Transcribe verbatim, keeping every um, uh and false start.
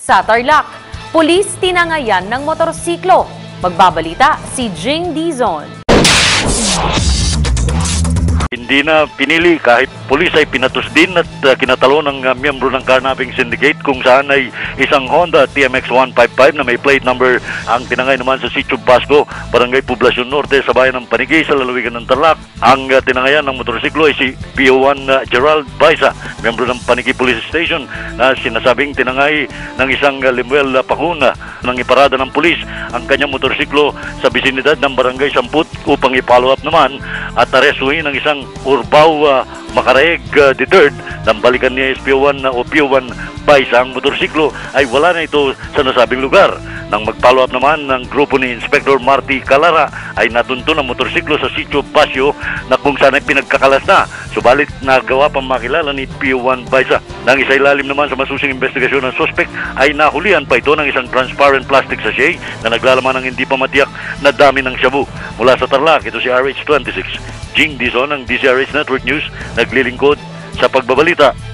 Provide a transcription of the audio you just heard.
Sa Tarlac, pulis tinangayan ng motorsiklo. Magbabalita si Jing Dizon. Hindi na pinili kahit pulis ay pinatus din at uh, kinatalo ng uh, miyembro ng carnapping syndicate kung saan ay isang Honda T M X one fifty-five na may plate number ang tinangay naman sa Sitio Basco, Barangay Poblacion Norte sa bayan ng Panigay sa lalawigan ng Tarlac. Ang uh, tinangayan ng motorsiklo ay si P O one uh, Gerald Baisa, miyembro ng Panigay Police Station na sinasabing tinangay ng isang uh, Limuel uh, Pahuna nang iparada ng pulis ang kanyang motorsiklo sa bisinidad ng Barangay Samput upang i-follow up naman at arestuhin ng isang Urbao uh, Makaraeg uh, the third nang balikan niya S P O one uh, o P O one Baisa. Ang motorsiklo ay wala na ito sa nasabing lugar. Nang mag-follow up naman ng grupo ni Inspector Marty Calara ay natunto ng motorsiklo sa Sitio Basio na kung saan ay pinagkakalas na. Subalit nagawa pang makilala ni P O one Baisa. Nang isa ilalim naman sa masusing investigasyon ng suspect ay nahulihan pa ito ng isang transparent plastic sachet na naglalaman ng hindi pa matiyak na dami ng shabu. Mula sa Tarlac, ito si R H twenty-six. Jing Dizon ng D C R H Network News, naglilingkod sa pagbabalita.